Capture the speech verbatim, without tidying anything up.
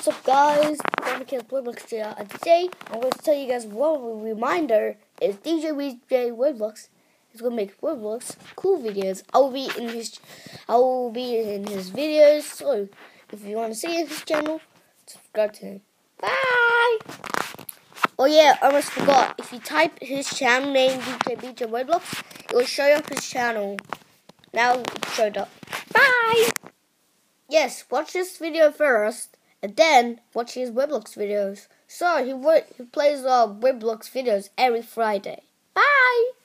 What's up, guys? I'm Roblox here, and today I'm going to tell you guys one reminder is D J B J Roblox is going to make Roblox cool videos. I will be in his, I will be in his videos. So if you want to see his channel, subscribe to him. Bye. Oh yeah, I almost forgot. If you type his channel name D J B J Roblox, it will show up his channel. Now it showed up. Bye. Yes, watch this video first, and then watch his Roblox videos. So he he plays uh, Roblox videos every Friday. Bye!